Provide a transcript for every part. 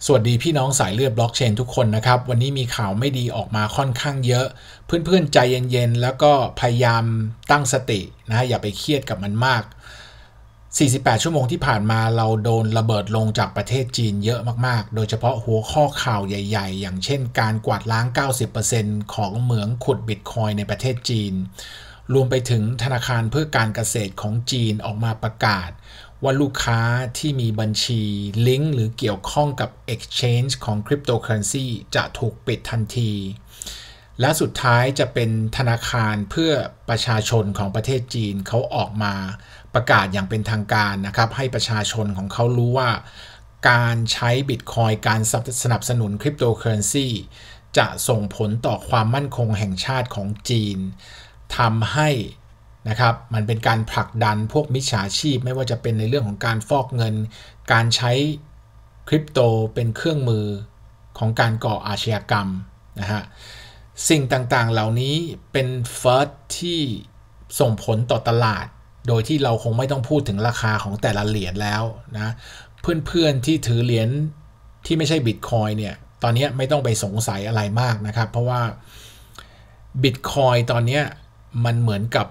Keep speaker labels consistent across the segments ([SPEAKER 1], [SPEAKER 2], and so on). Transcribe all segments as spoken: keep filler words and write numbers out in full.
[SPEAKER 1] สวัสดีพี่น้องสายเลือดบล็อกเชนทุกคนนะครับวันนี้มีข่าวไม่ดีออกมาค่อนข้างเยอะเพื่อนๆใจเย็นๆแล้วก็พยายามตั้งสตินะอย่าไปเครียดกับมันมากสี่สิบแปดชั่วโมงที่ผ่านมาเราโดนระเบิดลงจากประเทศจีนเยอะมากๆโดยเฉพาะหัวข้อข่าวใหญ่ๆอย่างเช่นการกวาดล้าง เก้าสิบเปอร์เซ็นต์ ของเหมืองขุดบิตคอยน์ในประเทศจีนรวมไปถึงธนาคารเพื่อการเกษตรของจีนออกมาประกาศว่าลูกค้าที่มีบัญชีลิงก์หรือเกี่ยวข้องกับ Exchange ของ Cryptocurrency จะถูกปิดทันทีและสุดท้ายจะเป็นธนาคารเพื่อประชาชนของประเทศจีนเขาออกมาประกาศอย่างเป็นทางการนะครับให้ประชาชนของเขารู้ว่าการใช้ Bitcoin การสนับสนุน Cryptocurrency จะส่งผลต่อความมั่นคงแห่งชาติของจีนทำให้นะครับมันเป็นการผลักดันพวกมิจฉาชีพไม่ว่าจะเป็นในเรื่องของการฟอกเงินการใช้คริปโตเป็นเครื่องมือของการก่ออาชญากรรมนะฮะสิ่งต่างๆเหล่านี้เป็นเฟิร์สที่ส่งผลต่อตลาดโดยที่เราคงไม่ต้องพูดถึงราคาของแต่ละเหรียญแล้วนะเพื่อนๆที่ถือเหรียญที่ไม่ใช่บิตคอยน์เนี่ยตอนนี้ไม่ต้องไปสงสัยอะไรมากนะครับเพราะว่าบิตคอยน์ตอนนี้มันเหมือนกับ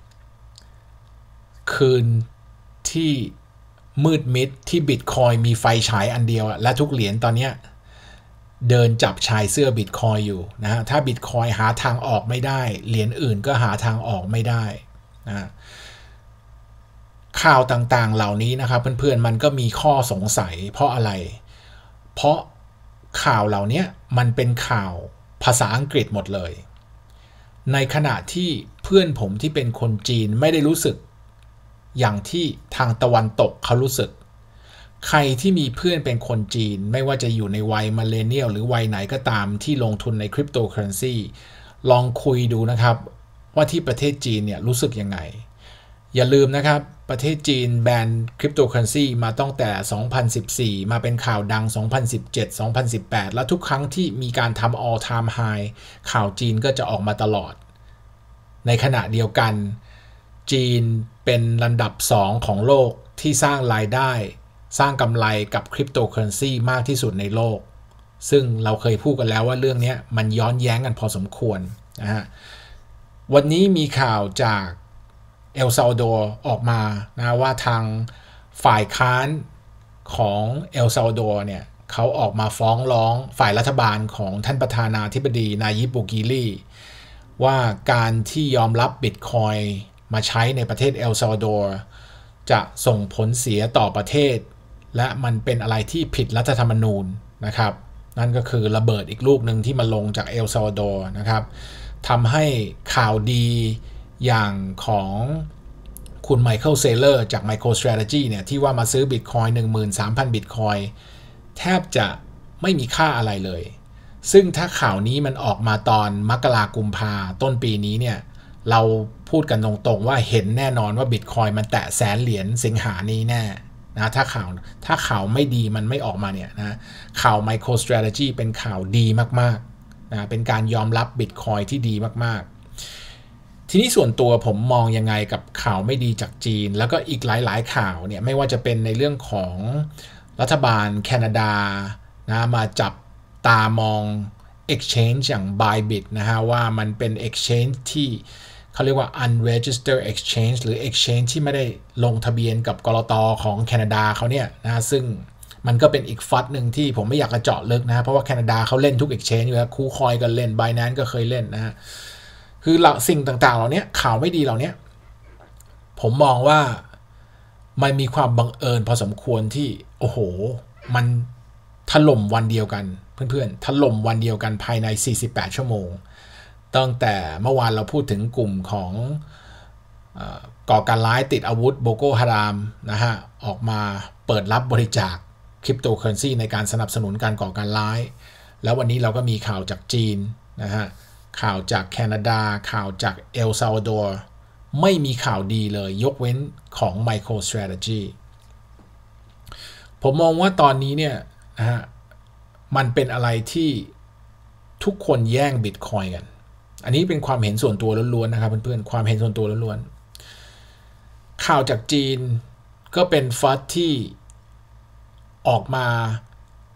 [SPEAKER 1] คืนที่มืดมิดที่บิตคอยมีไฟฉายอันเดียวและทุกเหรียญตอนนี้เดินจับชายเสื้อบิตคอยอยู่นะฮะถ้าบิตคอยหาทางออกไม่ได้เหรียญอื่นก็หาทางออกไม่ได้นะข่าวต่างๆเหล่านี้นะครับเพื่อนๆมันก็มีข้อสงสัยเพราะอะไรเพราะข่าวเหล่านี้มันเป็นข่าวภาษาอังกฤษหมดเลยในขณะที่เพื่อนผมที่เป็นคนจีนไม่ได้รู้สึกอย่างที่ทางตะวันตกเขารู้สึกใครที่มีเพื่อนเป็นคนจีนไม่ว่าจะอยู่ในวัยมิลเลนเนียลหรือวัยไหนก็ตามที่ลงทุนในคริปโตเคอเรนซีลองคุยดูนะครับว่าที่ประเทศจีนเนี่ยรู้สึกยังไงอย่าลืมนะครับประเทศจีนแบนคริปโตเคอเรนซีมาตั้งแต่สองพันสิบสี่มาเป็นข่าวดังสองพันสิบเจ็ด สองพันสิบแปดแล้วทุกครั้งที่มีการทำ all time high ข่าวจีนก็จะออกมาตลอดในขณะเดียวกันจีนเป็นลำดับสองของโลกที่สร้างรายได้สร้างกำไรกับคริปโตเคอเรนซีมากที่สุดในโลกซึ่งเราเคยพูดกันแล้วว่าเรื่องนี้มันย้อนแย้งกันพอสมควรนะฮะวันนี้มีข่าวจากเอลซัลวาดอร์ออกมานะว่าทางฝ่ายค้านของเอลซัลวาดอร์เนี่ยเขาออกมาฟ้องร้องฝ่ายรัฐบาลของท่านประธานาธิบดีนายิบ บูกิลีว่าการที่ยอมรับบิตคอยน์มาใช้ในประเทศเอลซัลวาดอร์จะส่งผลเสียต่อประเทศและมันเป็นอะไรที่ผิดรัฐธรรมนูญนะครับนั่นก็คือระเบิดอีกลูกหนึ่งที่มาลงจากเอลซัลวาดอร์นะครับทำให้ข่าวดีอย่างของคุณไมเคิลเซเลอร์จาก MicroStrategy เนี่ยที่ว่ามาซื้อบิตคอยน์ หนึ่งหมื่นสามพัน บิตคอยน์แทบจะไม่มีค่าอะไรเลยซึ่งถ้าข่าวนี้มันออกมาตอนมกรากุมภาต้นปีนี้เนี่ยเราพูดกันตรงๆว่าเห็นแน่นอนว่าบิตคอยน์มันแตะแสนเหรียญสิงหานี้แน่นะถ้าข่าวถ้าข่าวไม่ดีมันไม่ออกมาเนี่ยนะข่าว MicroStrategy เป็นข่าวดีมากๆนะเป็นการยอมรับบิตคอยน์ที่ดีมากๆทีนี้ส่วนตัวผมมองยังไงกับข่าวไม่ดีจากจีนแล้วก็อีกหลายๆข่าวเนี่ยไม่ว่าจะเป็นในเรื่องของรัฐบาลแคนาดานะมาจับตามอง Exchange อย่าง Bybit นะฮะว่ามันเป็น Exchange ที่เขาเรียกว่า unregistered exchange หรือ exchange ที่ไม่ได้ลงทะเบียนกับกลต.ของแคนาดาเขาเนี่ยนะซึ่งมันก็เป็นอีกฟัดหนึ่งที่ผมไม่อยากจะเจาะลึกนะเพราะว่าแคนาดาเขาเล่นทุก exchange อยู่แล้วคูคอยก็เล่น Binance ก็เคยเล่นนะฮะคือสิ่งต่างๆเหล่านี้ข่าวไม่ดีเหล่านี้ผมมองว่ามันมีความบังเอิญพอสมควรที่โอ้โหมันถล่มวันเดียวกันเพื่อนๆถล่มวันเดียวกันภายในสี่สิบแปดชั่วโมงตั้งแต่เมื่อวานเราพูดถึงกลุ่มของก่อการร้ายติดอาวุธโบโกฮารามนะฮะออกมาเปิดรับบริจาคคริปโตเคอเรนซีในการสนับสนุนการก่อการร้ายแล้ววันนี้เราก็มีข่าวจากจีนนะฮะข่าวจากแคนาดาข่าวจากเอลซัลวาดอร์ไม่มีข่าวดีเลยยกเว้นของ MicroStrategy ผมมองว่าตอนนี้เนี่ยนะฮะมันเป็นอะไรที่ทุกคนแย่งบิตคอยน์กันอันนี้เป็นความเห็นส่วนตัวล้วนๆนะครับเพื่อนๆความเห็นส่วนตัวล้วนๆข่าวจากจีนก็เป็นฟัดที่ออกมาพ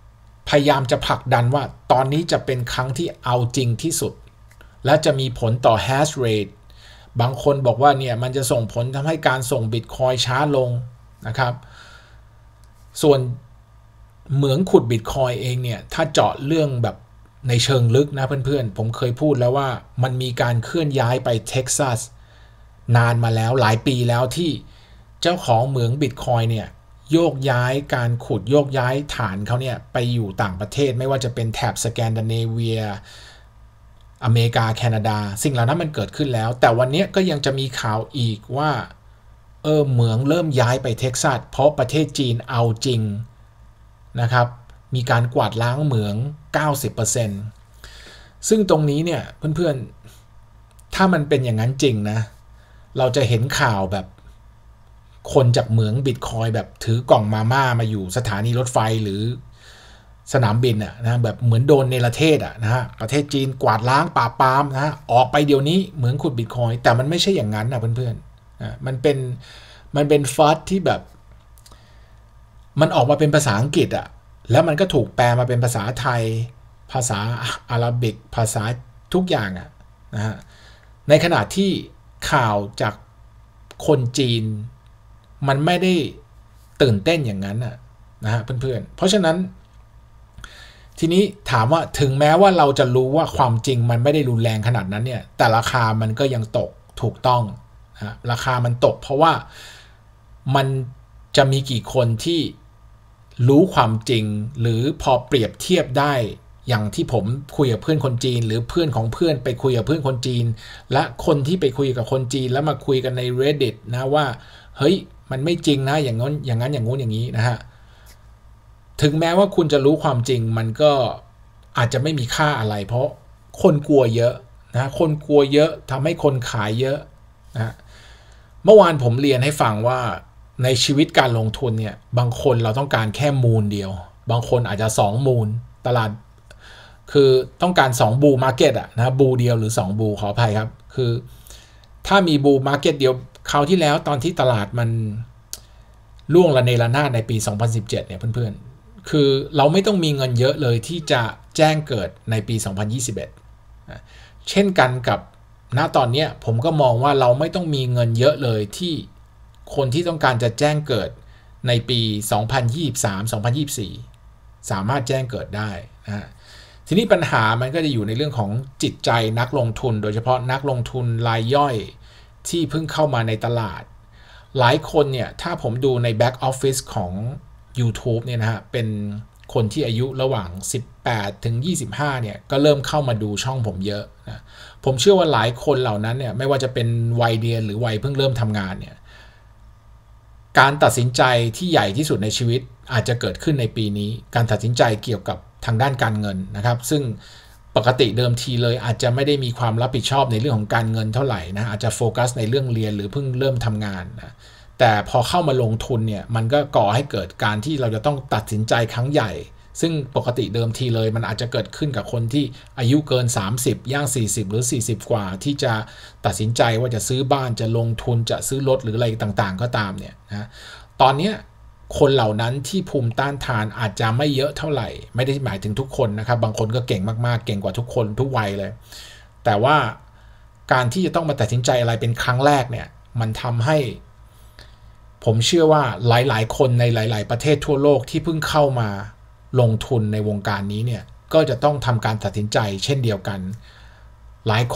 [SPEAKER 1] พยายามจะผลักดันว่าตอนนี้จะเป็นครั้งที่เอาจริงที่สุดและจะมีผลต่อ hash rate บางคนบอกว่าเนี่ยมันจะส่งผลทำให้การส่ง Bitcoin ช้าลงนะครับส่วนเหมืองขุด Bitcoin เองเนี่ยถ้าเจาะเรื่องแบบในเชิงลึกนะเพื่อนๆผมเคยพูดแล้วว่ามันมีการเคลื่อนย้ายไปเท็กซัสนานมาแล้วหลายปีแล้วที่เจ้าของเหมือง Bitcoin เนี่ยโยกย้ายการขุดโยกย้ายฐานเขาเนี่ยไปอยู่ต่างประเทศไม่ว่าจะเป็นแถบสแกนดิเนเวียอเมริกาแคนาดาสิ่งเหล่านั้นมันเกิดขึ้นแล้วแต่วันนี้ก็ยังจะมีข่าวอีกว่าเออเหมืองเริ่มย้ายไปเท็กซัสเพราะประเทศจีนเอาจริงนะครับมีการกวาดล้างเหมือง เก้าสิบเปอร์เซ็นต์ ซึ่งตรงนี้เนี่ยเพื่อนๆถ้ามันเป็นอย่างนั้นจริงนะเราจะเห็นข่าวแบบคนจากเหมือง Bitcoin แบบถือกล่องมาม่ามาอยู่สถานีรถไฟหรือสนามบินอ่ะนะแบบเหมือนโดนเนรเทศอ่ะนะฮะประเทศจีนกวาดล้างปราบปรามนะออกไปเดี๋ยวนี้เหมืองขุด Bitcoin แต่มันไม่ใช่อย่างนั้นนะเพื่อนๆนะมันเป็นมันเป็นฟัดที่แบบมันออกมาเป็นภาษาอังกฤษอ่ะแล้วมันก็ถูกแปลมาเป็นภาษาไทยภาษาอาหรับิกภาษาทุกอย่างอ่ะนะฮะในขณะที่ข่าวจากคนจีนมันไม่ได้ตื่นเต้นอย่างนั้นน่ะนะฮะเพื่อนๆเพราะฉะนั้นทีนี้ถามว่าถึงแม้ว่าเราจะรู้ว่าความจริงมันไม่ได้รุนแรงขนาดนั้นเนี่ยแต่ราคามันก็ยังตกถูกต้องนะราคามันตกเพราะว่ามันจะมีกี่คนที่รู้ความจริงหรือพอเปรียบเทียบได้อย่างที่ผมคุยกับเพื่อนคนจีนหรือเพื่อนของเพื่อนไปคุยกับเพื่อนคนจีนและคนที่ไปคุยกับคนจีนแล้วมาคุยกันใน Reddit นะว่าเฮ้ยมันไม่จริงนะอย่างนั้นอย่างนั้นอย่างงู้นอย่างนี้นะฮะถึงแม้ว่าคุณจะรู้ความจริงมันก็อาจจะไม่มีค่าอะไรเพราะคนกลัวเยอะนะคนกลัวเยอะทำให้คนขายเยอะนะเมื่อวานผมเรียนให้ฟังว่าในชีวิตการลงทุนเนี่ยบางคนเราต้องการแค่มูลเดียวบางคนอาจจะสองมูลตลาดคือต้องการสองบูมาร์เก็ตอะนะบูเดียวหรือสองบูขออภัยครับคือถ้ามีบูมาร์เก็ตเดียวคราวที่แล้วตอนที่ตลาดมันล่วงระเนระนาดในปีสองพันสิบเจ็ดเนี่ยเพื่อนๆคือเราไม่ต้องมีเงินเยอะเลยที่จะแจ้งเกิดในปีสองพันยี่สิบเอ็ดเช่นกันกับณตอนนี้ผมก็มองว่าเราไม่ต้องมีเงินเยอะเลยที่คนที่ต้องการจะแจ้งเกิดในปีสองพันยี่สิบสาม สองพันยี่สิบสี่สามารถแจ้งเกิดได้นะทีนี้ปัญหามันก็จะอยู่ในเรื่องของจิตใจนักลงทุนโดยเฉพาะนักลงทุนรายย่อยที่เพิ่งเข้ามาในตลาดหลายคนเนี่ยถ้าผมดูใน Back Office ของ YouTube เนี่ยนะฮะเป็นคนที่อายุระหว่างสิบแปดถึงยี่สิบห้าเนี่ยก็เริ่มเข้ามาดูช่องผมเยอะนะผมเชื่อว่าหลายคนเหล่านั้นเนี่ยไม่ว่าจะเป็นวัยเรียนหรือวัยเพิ่งเริ่มทำงานเนี่ยการตัดสินใจที่ใหญ่ที่สุดในชีวิตอาจจะเกิดขึ้นในปีนี้การตัดสินใจเกี่ยวกับทางด้านการเงินนะครับซึ่งปกติเดิมทีเลยอาจจะไม่ได้มีความรับผิดชอบในเรื่องของการเงินเท่าไหร่นะอาจจะโฟกัสในเรื่องเรียนหรือเพิ่งเริ่มทำงานนะแต่พอเข้ามาลงทุนเนี่ยมันก็ก่อให้เกิดการที่เราจะต้องตัดสินใจครั้งใหญ่ซึ่งปกติเดิมทีเลยมันอาจจะเกิดขึ้นกับคนที่อายุเกินสามสิบย่างสี่สิบหรือสี่สิบกว่าที่จะตัดสินใจว่าจะซื้อบ้านจะลงทุนจะซื้อรถหรืออะไรต่างๆก็ตามเนี่ยนะตอนนี้คนเหล่านั้นที่ภูมิต้านทานอาจจะไม่เยอะเท่าไหร่ไม่ได้หมายถึงทุกคนนะครับบางคนก็เก่งมากๆเก่งกว่าทุกคนทุกวัยเลยแต่ว่าการที่จะต้องมาตัดสินใจอะไรเป็นครั้งแรกเนี่ยมันทำให้ผมเชื่อว่าหลายๆคนในหลายๆประเทศทั่วโลกที่เพิ่งเข้ามาลงทุนในวงการนี้เนี่ยก็จะต้องทำการตัดสินใจเช่นเดียวกันหลายคน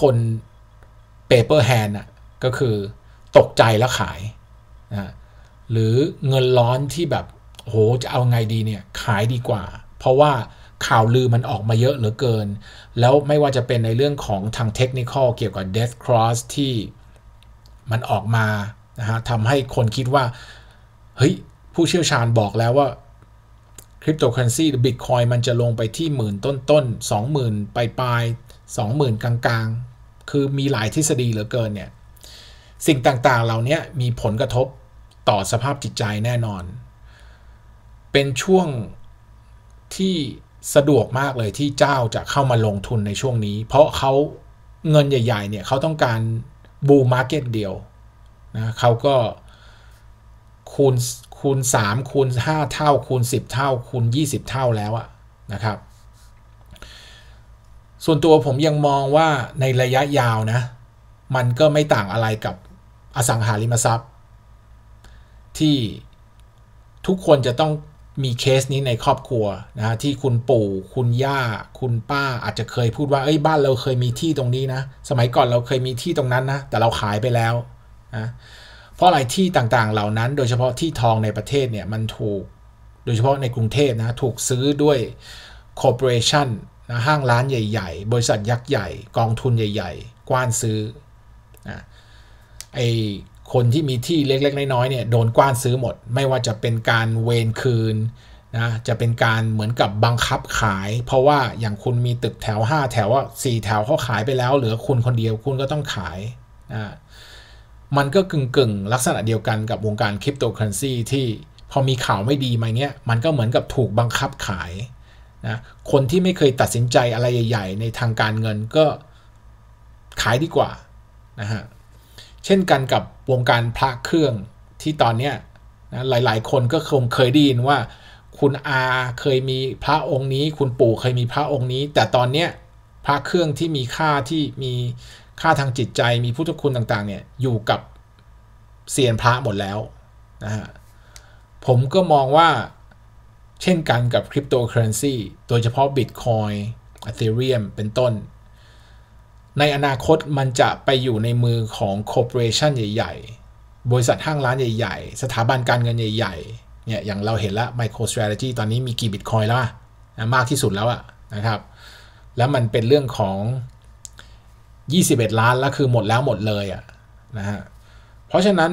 [SPEAKER 1] paper hand อ่ะก็คือตกใจแล้วขายนะหรือเงินร้อนที่แบบโหจะเอาไงดีเนี่ยขายดีกว่าเพราะว่าข่าวลือมันออกมาเยอะเหลือเกินแล้วไม่ว่าจะเป็นในเรื่องของทางเทคนิคเกี่ยวกับ Death Cross ที่มันออกมานะฮะทำให้คนคิดว่าเฮ้ยผู้เชี่ยวชาญบอกแล้วว่าคริปโตเคอเรนซีหรือ Bitcoin มันจะลงไปที่หมื่นต้นๆ สองหมื่น ปลายๆ สองหมื่น กลางๆคือมีหลายทฤษฎีเหลือเกินเนี่ยสิ่งต่างๆเหล่านี้มีผลกระทบต่อสภาพจิตใจแน่นอนเป็นช่วงที่สะดวกมากเลยที่เจ้าจะเข้ามาลงทุนในช่วงนี้เพราะเขาเงินใหญ่ๆเนี่ยเขาต้องการบูมมาร์เก็ตเดียวนะเขาก็คูณคูณสามคูณห้าเท่าคูณสิบเท่าคูณยี่สิบเท่าแล้วอะนะครับส่วนตัวผมยังมองว่าในระยะยาวนะมันก็ไม่ต่างอะไรกับอสังหาริมทรัพย์ที่ทุกคนจะต้องมีเคสนี้ในครอบครัวนะที่คุณปู่คุณย่าคุณป้าอาจจะเคยพูดว่าเอ้ยบ้านเราเคยมีที่ตรงนี้นะสมัยก่อนเราเคยมีที่ตรงนั้นนะแต่เราขายไปแล้วนะเพราะอะไรที่ต่างๆเหล่านั้นโดยเฉพาะที่ทองในประเทศเนี่ยมันถูกโดยเฉพาะในกรุงเทพนะถูกซื้อด้วยคอร์ปอเรชั่นนะห้างร้านใหญ่ๆบริษัทยักษ์ใหญ่กองทุนใหญ่ๆกว้านซื้อนะไอคนที่มีที่เล็กๆน้อยๆเนี่ยโดนกว้านซื้อหมดไม่ว่าจะเป็นการเวรคืนนะจะเป็นการเหมือนกับบังคับขายเพราะว่าอย่างคุณมีตึกแถวห้าแถวว่าสี่แถวเขาขายไปแล้วเหลือคุณคนเดียวคุณก็ต้องขายนะมันก็กึ่งๆลักษณะเดียวกันกับวงการคริปโตเคอเรนซีที่พอมีข่าวไม่ดีมาเงี้ยมันก็เหมือนกับถูกบังคับขายนะคนที่ไม่เคยตัดสินใจอะไรใหญ่ๆในทางการเงินก็ขายดีกว่านะฮะเช่นกันกับวงการพระเครื่องที่ตอนเนี้ยนะหลายๆคนก็คงเคยได้ยินว่าคุณอาเคยมีพระองค์นี้คุณปู่เคยมีพระองค์นี้แต่ตอนเนี้ยพระเครื่องที่มีค่าที่มีค่าทางจิตใจมีพุทธคุณต่างๆเนี่ยอยู่กับเซียนพระหมดแล้วนะฮะผมก็มองว่าเช่นกันกับคริปโตเคอเรนซีโดยเฉพาะ Bitcoin Ethereum เป็นต้นในอนาคตมันจะไปอยู่ในมือของคอร์ปอเรชั่นใหญ่ๆบริษัทห้างร้านใหญ่ๆสถาบันการเงินใหญ่ๆเนี่ยอย่างเราเห็นแล้ว MicroStrategy ตอนนี้มีกี่ Bitcoin แล้วนะมากที่สุดแล้วอะนะครับแล้วมันเป็นเรื่องของยี่สิบเอ็ดล้านแล้วคือหมดแล้วหมดเลยอะนะฮะเพราะฉะนั้น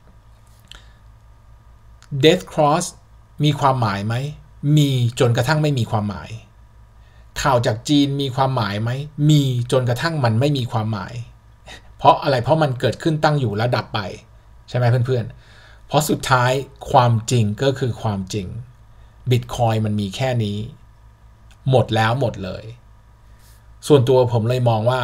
[SPEAKER 1] Death Cross มีความหมายไหมมีจนกระทั่งไม่มีความหมายข่าวจากจีนมีความหมายไหมมีจนกระทั่งมันไม่มีความหมายเพราะอะไรเพราะมันเกิดขึ้นตั้งอยู่แล้วดับไปใช่ไหมเพื่อนๆเพราะสุดท้ายความจริงก็คือความจริง Bitcoin มันมีแค่นี้หมดแล้วหมดเลยส่วนตัวผมเลยมองว่า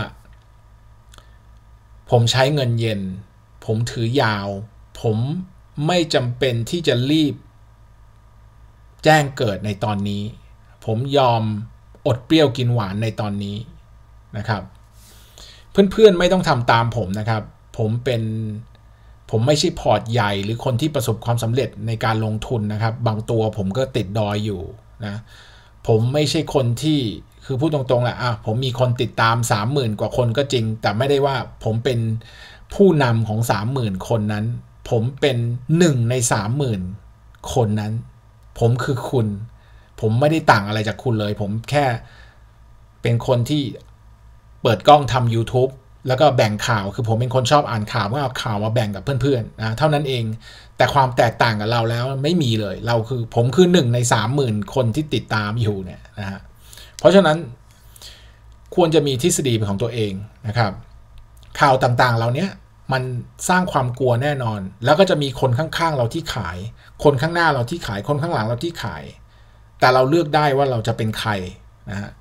[SPEAKER 1] ผมใช้เงินเย็นผมถือยาวผมไม่จำเป็นที่จะรีบแจ้งเกิดในตอนนี้ผมยอมอดเปรี้ยวกินหวานในตอนนี้นะครับเพื่อนๆไม่ต้องทำตามผมนะครับผมเป็นผมไม่ใช่พอร์ตใหญ่หรือคนที่ประสบความสำเร็จในการลงทุนนะครับบางตัวผมก็ติดดอยอยู่นะผมไม่ใช่คนที่คือพูดตรงๆแหละอ่ะผมมีคนติดตาม สามหมื่น กว่าคนก็จริงแต่ไม่ได้ว่าผมเป็นผู้นำของ สามหมื่น คนนั้นผมเป็นหนึ่งใน สามหมื่น คนนั้นผมคือคุณผมไม่ได้ต่างอะไรจากคุณเลยผมแค่เป็นคนที่เปิดกล้องทำ YouTube แล้วก็แบ่งข่าวคือผมเป็นคนชอบอ่านข่าวก็เอาข่าวมาแบ่งกับเพื่อนๆนะเท่านั้นเองแต่ความแตกต่างกับเราแล้วไม่มีเลยเราคือผมคือหนึ่งใน สามหมื่น คนที่ติดตามอยู่เนี่ยนะฮะเพราะฉะนั้นควรจะมีทฤษฎีเป็นของตัวเองนะครับข่าวต่างๆเหล่านี้มันสร้างความกลัวแน่นอนแล้วก็จะมีคนข้างๆเราที่ขายคนข้างหน้าเราที่ขายคนข้างหลังเราที่ขายแต่เราเลือกได้ว่าเราจะเป็นใครนะฮะ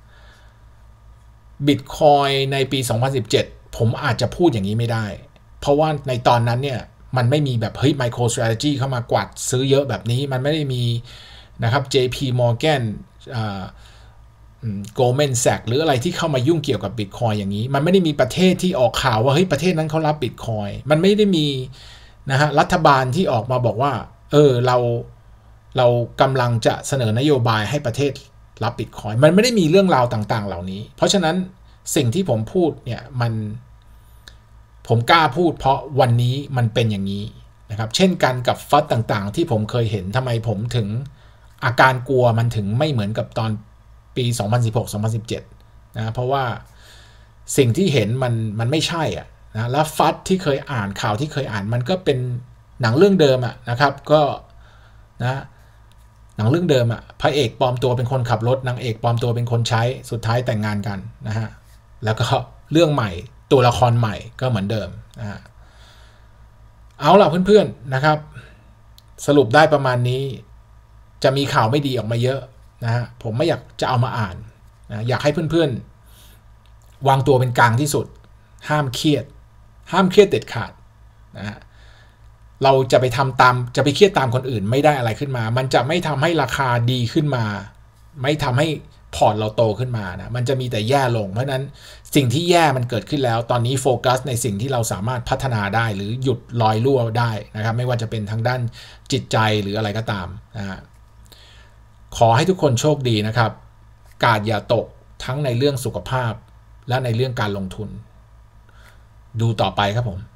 [SPEAKER 1] Bitcoin ในปีสองพันสิบเจ็ดผมอาจจะพูดอย่างนี้ไม่ได้เพราะว่าในตอนนั้นเนี่ยมันไม่มีแบบเฮ้ย MicroStrategy เข้ามากวาดซื้อเยอะแบบนี้มันไม่ได้มีนะครับ เจ พี Morgan อ่า Goldman Sachs หรืออะไรที่เข้ามายุ่งเกี่ยวกับ Bitcoin อย่างนี้มันไม่ได้มีประเทศที่ออกข่าวว่าเฮ้ยประเทศนั้นเขารับ Bitcoin มันไม่ได้มีนะฮะรัฐบาลที่ออกมาบอกว่าเออเราเรากำลังจะเสนอนโยบายให้ประเทศรับ Bitcoin มันไม่ได้มีเรื่องราวต่างๆเหล่านี้เพราะฉะนั้นสิ่งที่ผมพูดเนี่ยมันผมกล้าพูดเพราะวันนี้มันเป็นอย่างนี้นะครับเช่นกันกับฟัดต่างๆที่ผมเคยเห็นทำไมผมถึงอาการกลัวมันถึงไม่เหมือนกับตอนปีสองพันสิบหก สองพันสิบเจ็ดนะเพราะว่าสิ่งที่เห็นมันมันไม่ใช่อ่ะนะแล้วฟัดที่เคยอ่านข่าวที่เคยอ่านมันก็เป็นหนังเรื่องเดิมอ่ะนะครับก็นะหนังเรื่องเดิมอ่ะพระเอกปลอมตัวเป็นคนขับรถนางเอกปลอมตัวเป็นคนใช้สุดท้ายแต่งงานกันนะฮะแล้วก็เรื่องใหม่ตัวละครใหม่ก็เหมือนเดิมนะฮะเอาล่ะเพื่อนๆนะครับสรุปได้ประมาณนี้จะมีข่าวไม่ดีออกมาเยอะนะฮะผมไม่อยากจะเอามาอ่านนะอยากให้เพื่อนๆวางตัวเป็นกลางที่สุดห้ามเครียดห้ามเครียดเด็ดขาดนะฮะเราจะไปทำตามจะไปเครียดตามคนอื่นไม่ได้อะไรขึ้นมามันจะไม่ทำให้ราคาดีขึ้นมาไม่ทำให้พอร์ตเราโตขึ้นมานะมันจะมีแต่แย่ลงเพราะนั้นสิ่งที่แย่มันเกิดขึ้นแล้วตอนนี้โฟกัสในสิ่งที่เราสามารถพัฒนาได้หรือหยุดรอยรั่วได้นะครับไม่ว่าจะเป็นทางด้านจิตใจหรืออะไรก็ตามนะฮะขอให้ทุกคนโชคดีนะครับกาดอย่าตกทั้งในเรื่องสุขภาพและในเรื่องการลงทุนดูต่อไปครับผม